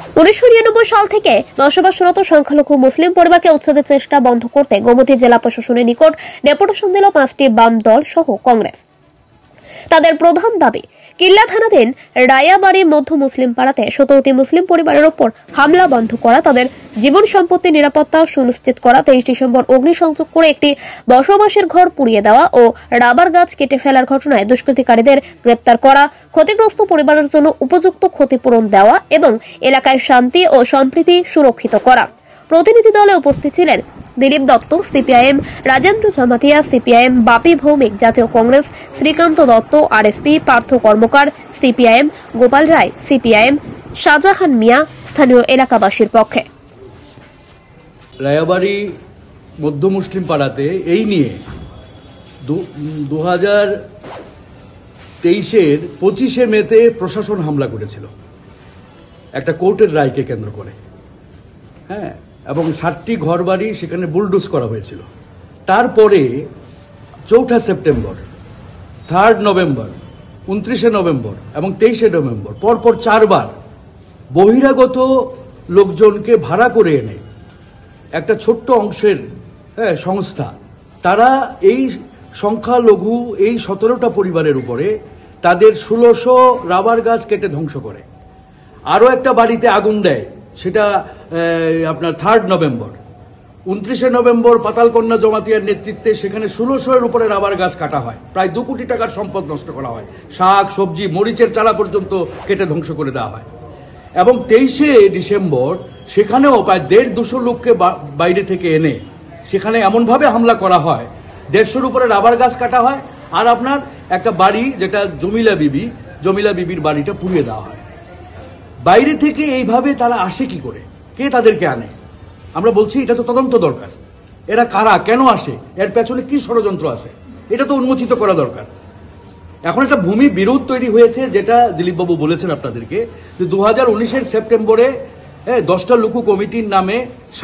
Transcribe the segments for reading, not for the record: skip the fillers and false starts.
1999 সাল থেকে বসবাসরত সংখ্যালঘু মুসলিম পরিবারকে উচ্ছেদের চেষ্টা বন্ধ করতে গোমতী জেলা প্রশাসনের নিকট ডেপুটেশন দিল 5টি বাম দল সহ কংগ্রেস। তাদের প্রধান দাবি, কিল্লা থানাধীন রায়াবাড়ি মধ্য মুসলিম পাড়াতে 17টি মুসলিম পরিবারের ওপর হামলা বন্ধ করা, তাদের জীবন সম্পত্তির নিরাপত্তা সুনিশ্চিত করা, 23 ডিসেম্বর অগ্নিসংযোগ করে একটি বসবাসের ঘর পুড়িয়ে দেওয়া ও রাবার গাছ কেটে ফেলার ঘটনায় দুষ্কৃতিকারীদের গ্রেপ্তার করা, ক্ষতিগ্রস্ত পরিবারের জন্য উপযুক্ত ক্ষতিপূরণ দেওয়া এবং এলাকায় শান্তি ও সম্প্রীতি সুরক্ষিত করা। প্রতিনিধি দলে উপস্থিত ছিলেন দিলীপ দত্ত সিপিআইএম, রাজেন্দ্র জামাতিয়া সিপিআইএম, বাপি ভৌমিক জাতীয় Congress, Shrikanta Dutta RSP, Partha Karmakar CPIM, Gopal Roy CPIM, Shahjahan Mia স্থানীয় এলাকাবাসীর পক্ষে। রায়াবাড়ি মধ্য মুসলিম পাড়াতে এই নিয়ে 2023-এর 25শে মেতে প্রশাসন হামলা করেছিল একটা কোর্টের রায়কে কেন্দ্র করে। হ্যাঁ, এবং 7টি ঘরবাড়ি সেখানে বুলডোজ করা হয়েছিল। তারপরে 4 সেপ্টেম্বর, 3 নভেম্বর, 29 নভেম্বর এবং 23 নভেম্বর পরপর 4 বার বহিরাগত লোকজনকে ভাড়া করে এনে একটা ছোট্ট অংশের সংস্থা, তারা এই সংখ্যালঘু এই 17টা পরিবারের উপরে তাদের 1600 রাবার গাছ কেটে ধ্বংস করে। আরও একটা বাড়িতে আগুন দেয়, সেটা আপনার 3 নভেম্বর। 29 নভেম্বর পাতালকন্যা জমাতিয়ার নেতৃত্বে সেখানে 1600-এর উপরে রাবার গাছ কাটা হয়, প্রায় 2 কোটি টাকার সম্পদ নষ্ট করা হয়, শাক সবজি মরিচের চারা পর্যন্ত কেটে ধ্বংস করে দেওয়া হয়। এবং 23 ডিসেম্বর সেখানেও প্রায় 150-200 লোককে বাইরে থেকে এনে সেখানে এমনভাবে হামলা করা হয়, 150-এর উপরে রাবার গাছ কাটা হয়। আর আপনার একটা বাড়ি যেটা জমিলা বিবির বাড়িটা পুড়িয়ে দেওয়া হয়। বাইরে থেকে এইভাবে তারা আসে কি করে, কে তাদেরকে আনে? আমরা বলছি এটা তো তদন্ত দরকার। এরা কারা, কেন আসে, এর পেছনে কি ষড়যন্ত্র আছে, এটা তো উন্মোচিত করা দরকার। এখন একটা ভূমি বিরোধ তৈরি হয়েছে, যেটা দিলীপবাবু বলেছেন আপনাদেরকে, যে 2019-এর সেপ্টেম্বরে 10টা লুকু কমিটির নামে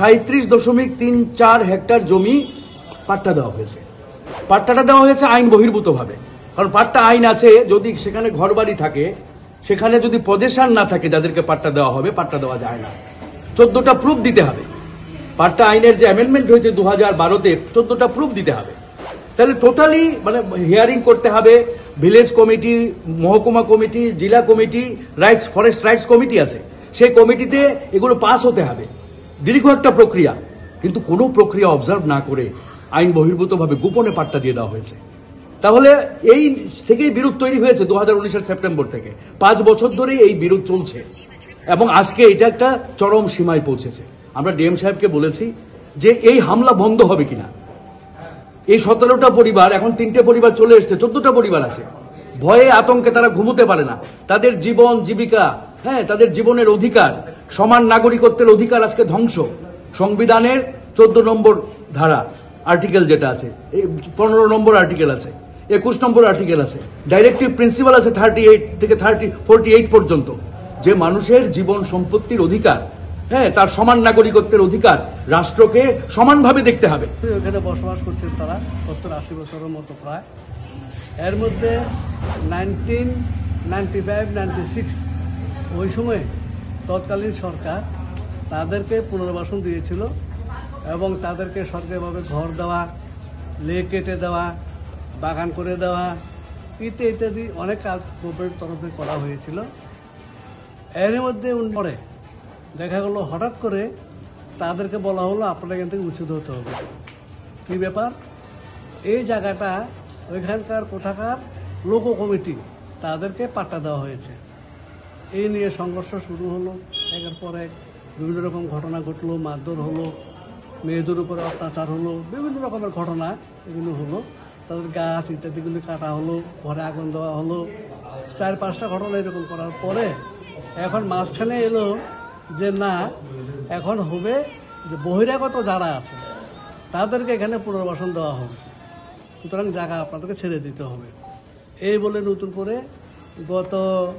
37.34 হেক্টর জমি পাট্টা দেওয়া হয়েছে। পাট্টাটা দেওয়া হয়েছে আইন বহির্ভূতভাবে, কারণ পাট্টা আইন আছে, যদি সেখানে ঘরবাড়ি থাকে, সেখানে যদি পজেশন না থাকে যাদেরকে পাট্টা দেওয়া হবে, পাট্টা দেওয়া যায় না। 14টা প্রুফ দিতে হবে। পাট্টা আইনের যে অ্যামেন্ডমেন্ট হয়েছে 2012-তে, 14টা প্রুফ দিতে হবে। তাহলে টোটালি হিয়ারিং করতে হবে। ভিলেজ কমিটি, মহকুমা কমিটি, জেলা কমিটি, ফরেস্ট রাইটস কমিটি আছে, সেই কমিটিতে এগুলো পাস হতে হবে। দীর্ঘ একটা প্রক্রিয়া, কিন্তু কোনো প্রক্রিয়া অবজার্ভ না করে আইন বহির্ভূতভাবে গোপনে পাট্টা দিয়ে দেওয়া হয়েছে। তাহলে এই থেকেই বিরোধ তৈরি হয়েছে 2019-এর সেপ্টেম্বর থেকে। 5 বছর ধরে এই বিরোধ চলছে এবং আজকে এটা একটা চরম সীমায় পৌঁছেছে। আমরা ডিএম সাহেবকে বলেছি যে এই হামলা বন্ধ হবে কিনা। এই 17টা পরিবার, এখন 3টে পরিবার চলে এসছে, 14টা পরিবার আছে। ভয়ে আতঙ্কে তারা ঘুমোতে পারে না। তাদের জীবন জীবিকা, তাদের জীবনের অধিকার, সমান নাগরিকত্বের অধিকার আজকে ধ্বংস। সংবিধানের 14 নম্বর ধারা আর্টিকেল যেটা আছে, 15 নম্বর আর্টিকেল আছে, 21 নম্বর আর্টিকেল আছে, ডাইরেক্টিভ প্রিন্সিপাল আছে 38 থেকে 48 পর্যন্ত, যে মানুষের জীবন সম্পত্তির অধিকার, তার সমান নাগরিকত্বের অধিকার রাষ্ট্রকে সমানভাবে দেখতে হবে। এখানে বসবাস করছেন তারা 70-80 বছরের মতো প্রায়। এর মধ্যে 1995-96 ওই সময় তৎকালীন সরকার তাদেরকে পুনর্বাসন দিয়েছিল এবং তাদেরকে সরকারিভাবে ঘর দেওয়া, লেক কেটে দেওয়া, বাগান করে দেওয়া ইত্যাদি অনেক কাজ গভর্নমেন্টের তরফে করা হয়েছিল। এর মধ্যে পরে দেখা গেল হঠাৎ করে তাদেরকে বলা হলো আপনারা এখান থেকে উচ্ছেদ হতে হবে। কী ব্যাপার? এই জায়গাটা ওইখানকার কোথাকার লোক কমিটি, তাদেরকে পাট্টা দেওয়া হয়েছে। এই নিয়ে সংঘর্ষ শুরু হলো, একের পর এক বিভিন্ন রকম ঘটনা ঘটলো, মারধর হলো, মেয়েদের উপরে অত্যাচার হলো, বিভিন্ন রকমের ঘটনা এগুলো হলো। তাদের গাছ ইত্যাদিগুলি কাটা হলো, ঘরে আগুন দেওয়া হলো, 4-5টা ঘটনা এরকম করার পরে এখন মাঝখানে এলো যে না, এখন হবে যে বহিরাগত যারা আছে তাদেরকে এখানে পুনর্বাসন দেওয়া হবে, সুতরাং জায়গা আপনাদেরকে ছেড়ে দিতে হবে। এই বলে নতুন করে গত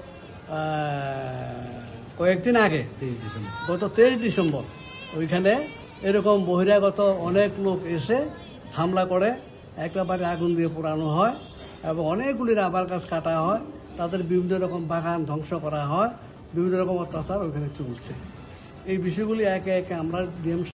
কয়েকদিন আগে, গত 23 ডিসেম্বর ওইখানে এরকম বহিরাগত অনেক লোক এসে হামলা করে, একেবারে আগুন দিয়ে পোড়ানো হয় এবং অনেকগুলি রাবার গাছ কাটা হয়, তাদের বিভিন্ন রকম বাগান ধ্বংস করা হয়, বিভিন্ন রকম অত্যাচার ওখানে চলছে। এই বিষয়গুলি একে একে আমরা ডিএম